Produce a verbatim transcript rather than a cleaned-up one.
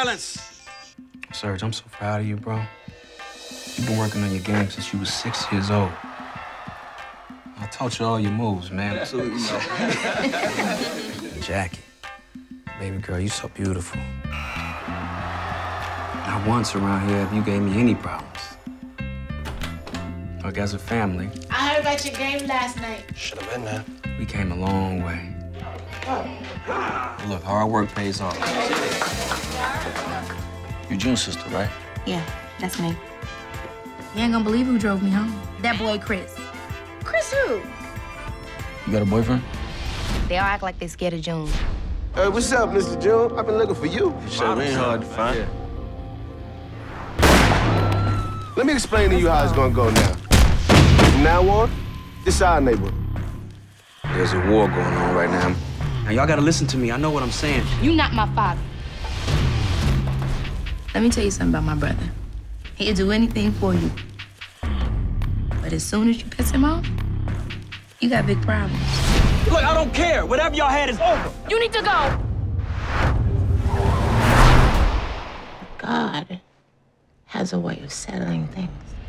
silence. Serge, I'm so proud of you, bro. You've been working on your game since you was six years old. I taught you all your moves, man. Absolutely. Jackie, baby girl, you so beautiful. Not once around here have you gave me any problems. Like, as a family... I heard about your game last night. Should have been there. We came a long way. But look, hard work pays off. You're June's sister, right? Yeah, that's me. You ain't gonna believe who drove me home. That boy, Chris. Chris who? You got a boyfriend? They all act like they scared of June. Hey, what's up, Mister June? I've been looking for you. Sure ain't hard to find. Yeah. Let me explain to you how it's gonna go now. From now on, this is our neighborhood. There's a war going on right now. Now, y'all gotta listen to me. I know what I'm saying. You not my father. Let me tell you something about my brother. He'll do anything for you. But as soon as you piss him off, you got big problems. Look, I don't care. Whatever y'all had is over. You need to go. God has a way of settling things.